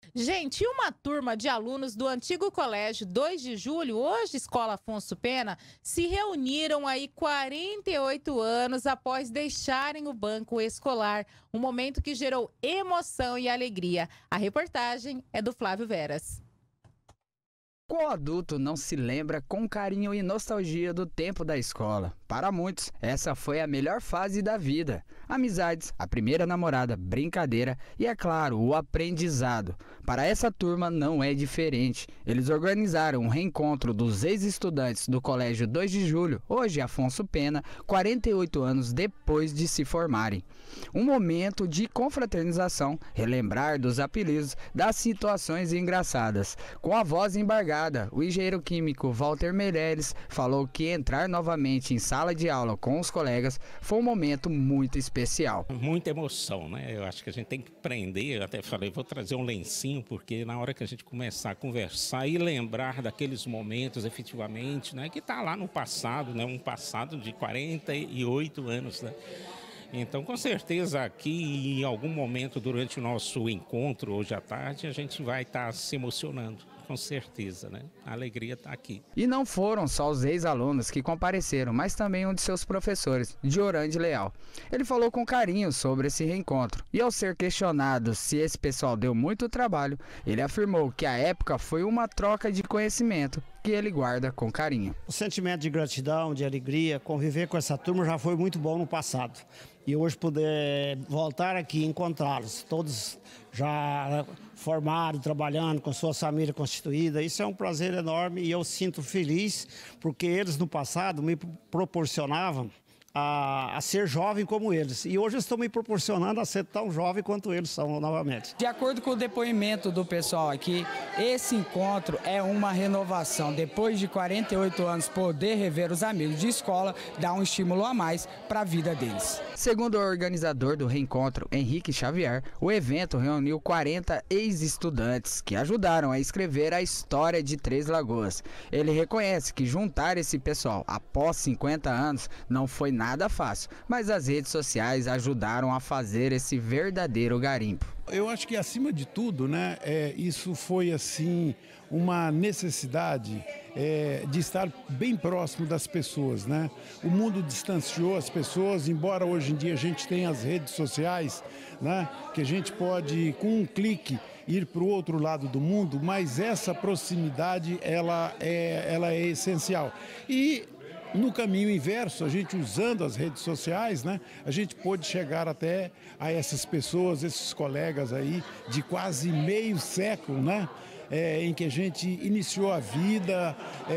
Gente, e uma turma de alunos do antigo colégio 2 de Julho, hoje Escola Afonso Pena, se reuniram aí 48 anos após deixarem o banco escolar. Um momento que gerou emoção e alegria. A reportagem é do Flávio Veras. Qual adulto não se lembra com carinho e nostalgia do tempo da escola? Para muitos, essa foi a melhor fase da vida. Amizades, a primeira namorada, brincadeira e, é claro, o aprendizado. Para essa turma não é diferente. Eles organizaram um reencontro dos ex-estudantes do Colégio 2 de Julho, hoje Afonso Pena, 48 anos depois de se formarem. Um momento de confraternização, relembrar dos apelidos, das situações engraçadas. Com a voz embargada, o engenheiro químico Walter Meireles falou que entrar novamente em sala de aula com os colegas foi um momento muito especial. Muita emoção, né? Eu acho que a gente tem que aprender, eu até falei, vou trazer um lencinho, porque na hora que a gente começar a conversar e lembrar daqueles momentos efetivamente, né? Que está lá no passado, né? Um passado de 48 anos, né? Então, com certeza, aqui em algum momento durante o nosso encontro hoje à tarde, a gente vai estar se emocionando, com certeza, né? A alegria está aqui. E não foram só os ex-alunos que compareceram, mas também um de seus professores, Diorande Leal. Ele falou com carinho sobre esse reencontro e, ao ser questionado se esse pessoal deu muito trabalho, ele afirmou que a época foi uma troca de conhecimento que ele guarda com carinho. O sentimento de gratidão, de alegria, conviver com essa turma já foi muito bom no passado. E hoje poder voltar aqui e encontrá-los, todos já formados, trabalhando com suas famílias constituídas, isso é um prazer enorme e eu sinto feliz porque eles no passado me proporcionavam a ser jovem como eles. E hoje estão me proporcionando a ser tão jovem quanto eles são novamente. De acordo com o depoimento do pessoal aqui, esse encontro é uma renovação. Depois de 48 anos, poder rever os amigos de escola dá um estímulo a mais para a vida deles. Segundo o organizador do reencontro, Henrique Xavier, o evento reuniu 40 ex-estudantes que ajudaram a escrever a história de Três Lagoas. Ele reconhece que juntar esse pessoal após 50 anos não foi nada fácil, mas as redes sociais ajudaram a fazer esse verdadeiro garimpo. Eu acho que acima de tudo, né, isso foi assim uma necessidade de estar bem próximo das pessoas, né? O mundo distanciou as pessoas, embora hoje em dia a gente tenha as redes sociais, né, que a gente pode com um clique ir para o outro lado do mundo, mas essa proximidade ela é essencial. E no caminho inverso, a gente usando as redes sociais, né, a gente pôde chegar até a essas pessoas, esses colegas aí de quase meio século, né, em que a gente iniciou a vida,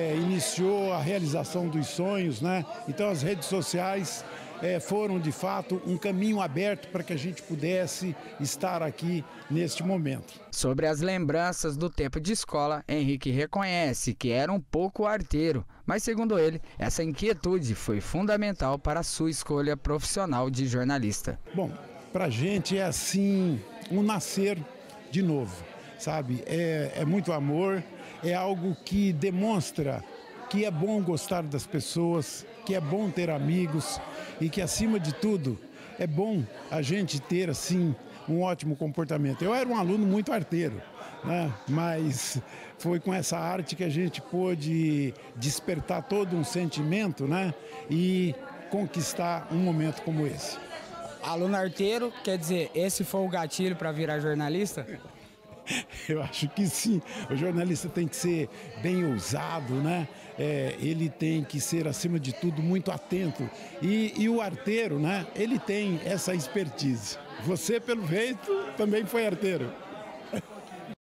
iniciou a realização dos sonhos, né? Então as redes sociais foram de fato um caminho aberto para que a gente pudesse estar aqui neste momento. Sobre as lembranças do tempo de escola, Henrique reconhece que era um pouco arteiro, mas segundo ele, essa inquietude foi fundamental para a sua escolha profissional de jornalista. Bom, para a gente é assim um nascer de novo, sabe? É muito amor, é algo que demonstra que é bom gostar das pessoas, que é bom ter amigos e que, acima de tudo, é bom a gente ter, assim, um ótimo comportamento. Eu era um aluno muito arteiro, né? Mas foi com essa arte que a gente pôde despertar todo um sentimento, né? E conquistar um momento como esse. Aluno arteiro, quer dizer, esse foi o gatilho para virar jornalista? Eu acho que sim. O jornalista tem que ser bem ousado, né? Ele tem que ser, acima de tudo, muito atento. E o arteiro, né? Ele tem essa expertise. Você, pelo jeito, também foi arteiro.